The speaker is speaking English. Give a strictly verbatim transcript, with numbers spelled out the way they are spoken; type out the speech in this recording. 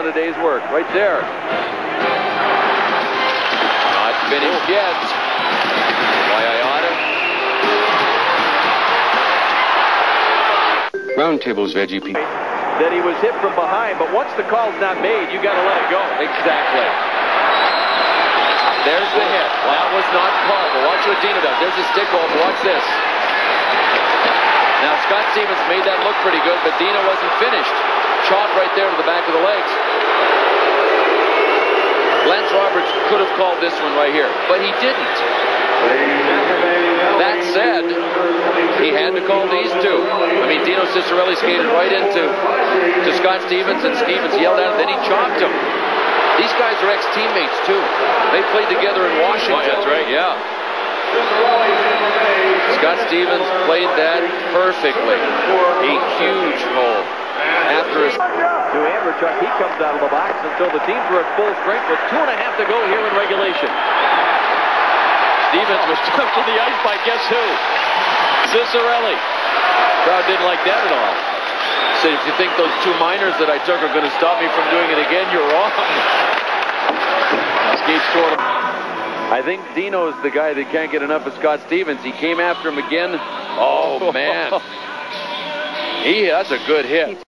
a day's work right there. Not finished yet. Roundtable's veggie people. That he was hit from behind, but once the call's not made, you got to let it go. Exactly. There's the hit. That was not called, but watch what Dino does. There's a stick hold. Watch this. Now, Scott Stevens made that look pretty good, but Dino wasn't finished. Shot right there to the back of the legs. Lance Roberts could have called this one right here, but he didn't. That said, he had to call these two. I mean, Dino Ciccarelli skated right into to Scott Stevens, and Stevens yelled at him, then he chopped him. These guys are ex-teammates, too. They played together in Washington. Oh, that's right, yeah. Scott Stevens played that perfectly. A huge hole. After his... To Andrechuk, he comes out of the box until the teams were at full strength with two and a half to go here in regulation. Stevens was jumped to the ice by guess who? Ciccarelli. Crowd didn't like that at all. Said, if you think those two minors that I took are going to stop me from doing it again, you're wrong. Skates toward him. I think Dino's the guy that can't get enough of Scott Stevens. He came after him again. Oh, man. He, that's a good hit.